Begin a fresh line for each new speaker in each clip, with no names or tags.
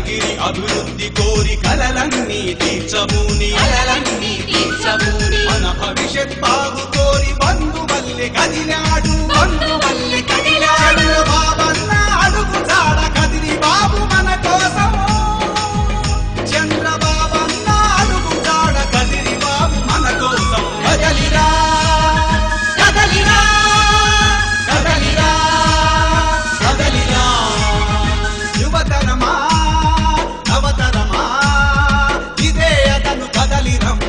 కనిగిరి అభివృద్ధి కోరి కలలన్నీ తీర్చమూని మన భవిష్యత్ బాగు కోరి బంధువల్లె కదిలాడు చంద్రబాబన్న అడుగు చాడ కదిరి బాబు మన కోసం చంద్రబాబన్న అడుగు చాడ కదిరి బాబు మన కోసం కదలిరా కదలిరా కదలిరా కదలిరా యువతరమా నవతరమా ఇదే అతను కదలిరమ్ము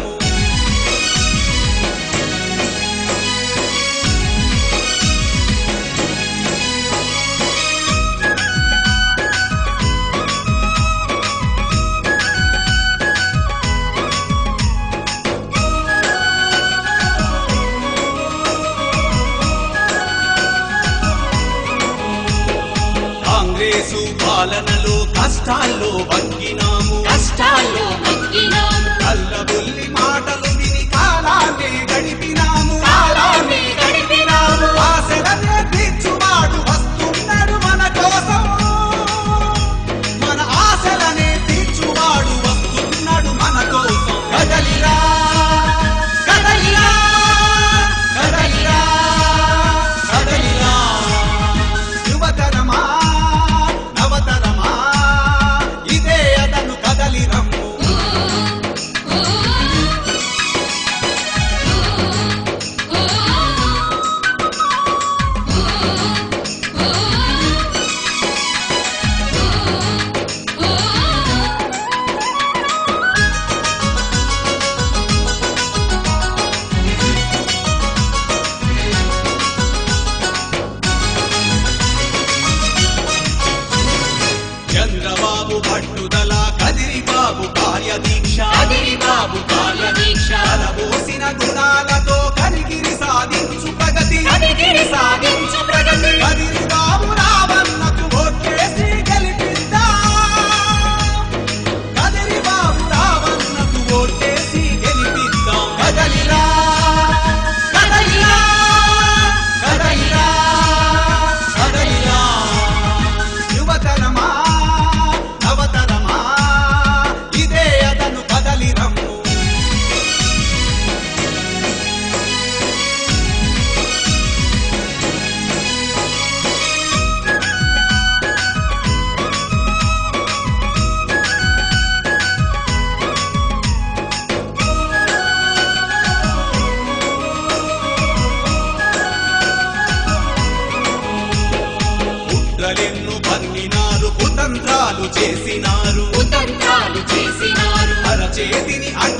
కాంగ్రెసు పాలనలో కష్టాల్లో బతికినాము కల్లబుల్లి మాటలు విని కాలాన్ని గడిపినాము ఆశలనే తీర్చువాడు వస్తున్నాడు మన కోసం మన ఆశలనే తీర్చువాడు వస్తున్నాడు మన కోసం కదలిరా కదలిరా కదలిరా కదలిరా యువతరమా నవతరమా ఇదే అతను కదలిరమ్ము చంద్రబాబు పట్టుదల కదిరిబాబు కార్యదీక్ష కలబోసిన గుణాలతో కనిగిరి సాధించు ప్రగతి కదిరిబాబు రావన్నకు ఓట్లేసి గెలిపిద్దాం కదిరిబాబు రావన్నకు ఓట్లేసి గెలిపిద్దాం కదలిరా కదలిరా కదలిరా కదలిరా యువతరమా నవతరమా ఇదే అతను కదలిరమ్ము కుట్రలెన్ను పన్నినారు కుతంత్రాలు చేసినారు అరచేతిని